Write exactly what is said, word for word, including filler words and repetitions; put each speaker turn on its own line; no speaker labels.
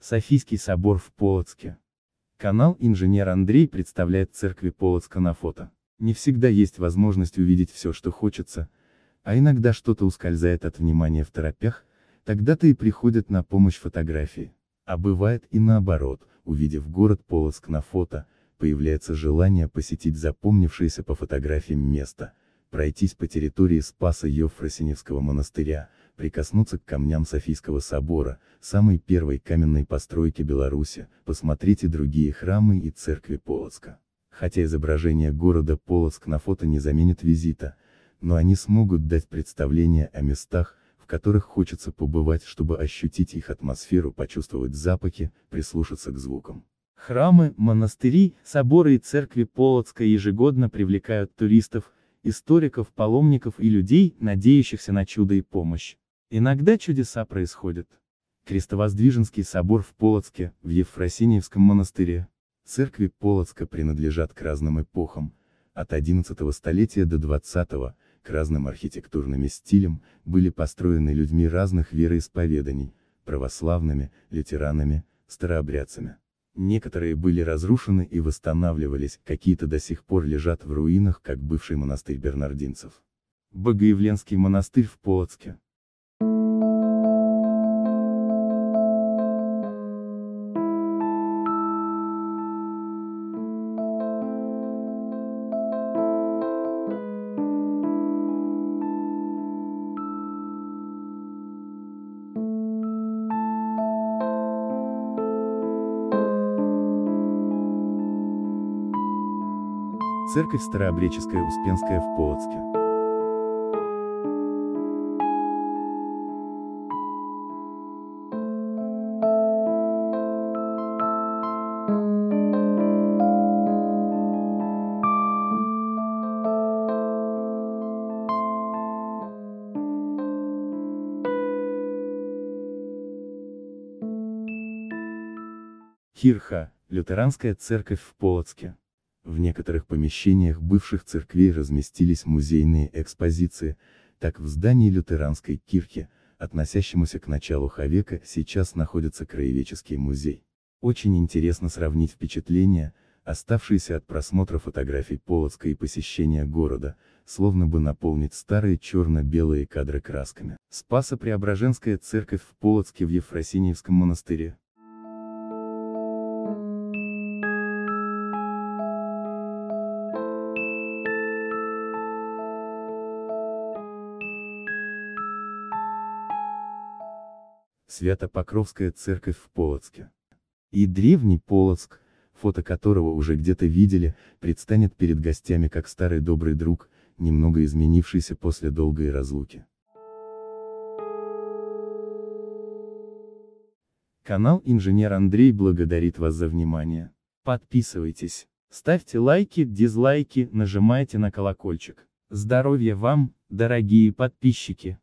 Софийский собор в Полоцке. Канал «Инженер Андрей» представляет церкви Полоцка на фото. Не всегда есть возможность увидеть все, что хочется, а иногда что-то ускользает от внимания второпях, тогда-то и приходят на помощь фотографии. А бывает и наоборот, увидев город Полоцк на фото, появляется желание посетить запомнившееся по фотографиям место, пройтись по территории Спасо-Евфросиньевского монастыря, прикоснуться к камням Софийского собора, самой первой каменной постройки Беларуси, посмотреть и другие храмы и церкви Полоцка. Хотя изображение города Полоцк на фото не заменит визита, но они смогут дать представление о местах, в которых хочется побывать, чтобы ощутить их атмосферу, почувствовать запахи, прислушаться к звукам. Храмы, монастыри, соборы и церкви Полоцка ежегодно привлекают туристов, историков, паломников и людей, надеющихся на чудо и помощь. Иногда чудеса происходят. Крестовоздвиженский собор в Полоцке, в Евфросиньевском монастыре. Церкви Полоцка принадлежат к разным эпохам, от одиннадцатого столетия до двадцатого, к разным архитектурным стилям, были построены людьми разных вероисповеданий, православными, лютеранами, старообрядцами. Некоторые были разрушены и восстанавливались, какие-то до сих пор лежат в руинах, как бывший монастырь бернардинцев. Богоявленский монастырь в Полоцке. Церковь Старообрядческая Успенская в Полоцке. Кирха, лютеранская церковь в Полоцке. В некоторых помещениях бывших церквей разместились музейные экспозиции, так в здании лютеранской кирхи, относящемуся к началу ха века, сейчас находится краеведческий музей. Очень интересно сравнить впечатления, оставшиеся от просмотра фотографий Полоцка и посещения города, словно бы наполнить старые черно-белые кадры красками. Спасо-Преображенская церковь в Полоцке в Евфросиньевском монастыре. Свято-Покровская церковь в Полоцке. И древний Полоцк, фото которого уже где-то видели, предстанет перед гостями как старый добрый друг, немного изменившийся после долгой разлуки. Канал «Инженер Андрей» благодарит вас за внимание. Подписывайтесь, ставьте лайки, дизлайки, нажимайте на колокольчик. Здоровья вам, дорогие подписчики!